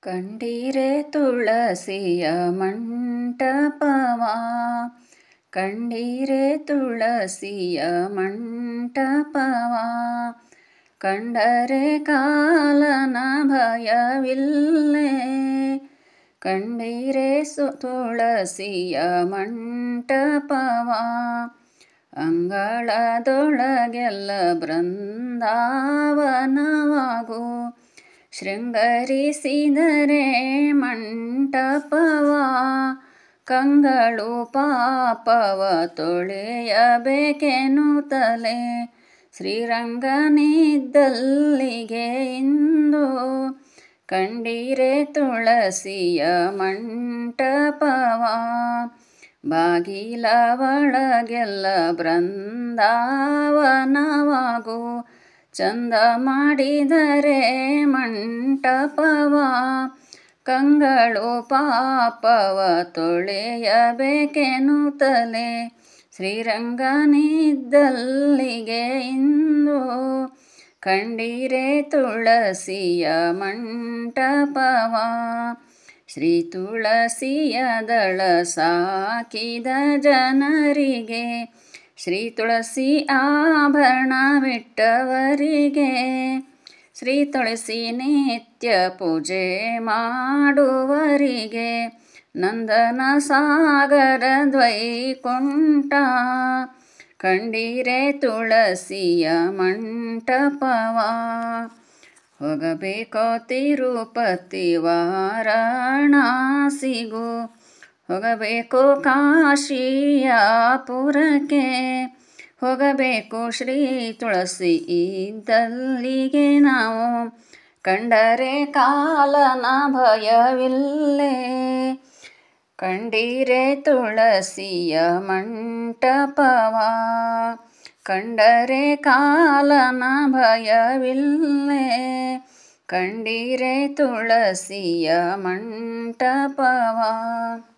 ಕಂಡೀರೆ ತುಳಸಿಯ ಮಂಟಪವ, ಕಂಡೀರೆ ತುಳಸಿಯ ಮಂಟಪವ, ಕಂಡರೆ ಕಾಲನ ಭಯವಿಲ್ಲೇ. ಕಂಡೀರೆ ತುಳಸಿಯ ಮಂಟಪವ, ಅಂಗಳದೊಳಗೆಲ್ಲ ಬೃಂದಾವನವಾಗು. ಶೃಂಗರಿಸಿದರೆ ಮಂಟಪವ, ಕಂಗಳು ಪಾಪವ ತೊಳೆಯಬೇಕೆನ್ನುತ್ತಲೇ ಶ್ರೀರಂಗನಿದ್ದಲ್ಲಿಗೆ ಇಂದು. ಕಂಡೀರೆ ತುಳಸಿಯ ಮಂಟಪವ, ಬಾಗಿಲ ಒಳಗೆಲ್ಲ ಬೃಂದಾವನವಾಗು. ಚಂದ ಮಾಡಿದರೆ ಮಂಟಪವ, ಕಂಗಳು ಪಾಪವ ತೊಳೆಯಬೇಕೆನ್ನುತ್ತಲೇ ಶ್ರೀರಂಗನಿದ್ದಲ್ಲಿಗೆ ಇಂದು. ಕಂಡೀರೆ ತುಳಸಿಯ ಮಂಟಪವ, ಶ್ರೀ ತುಳಸಿಯ ದಳ ಸಾಕಿದ ಜನರಿಗೆ, ಶ್ರೀ ತುಳಸಿ ಆಭರಣವಿಟ್ಟವರಿಗೆ, ಶ್ರೀ ತುಳಸಿ ನಿತ್ಯ ಪೂಜೆ ಮಾಡುವರಿಗೆ, ನಂದನ ಸಾಗರ ದ್ವೈಕುಂಠ. ಕಂಡೀರೆ ತುಳಸಿಯ ಮಂಟಪವ, ಹೋಗಬೇಕೋ ತಿರುಪತಿ ವಾರಣಾಸಿಗೂ, ಹೋಗಬೇಕು ಕಾಶಿಯಾಪುರಕ್ಕೆ, ಹೋಗಬೇಕು ಶ್ರೀ ತುಳಸಿ ಇದ್ದಲ್ಲಿಗೆ ನಾವು. ಕಂಡರೆ ಕಾಲನ ಭಯವಿಲ್ಲೇ. ಕಂಡೀರೆ ತುಳಸಿಯ ಮಂಟಪವ, ಕಂಡರೆ ಕಾಲನ ಭಯವಿಲ್ಲೇ. ಕಂಡೀರೆ ತುಳಸಿಯ ಮಂಟಪವ.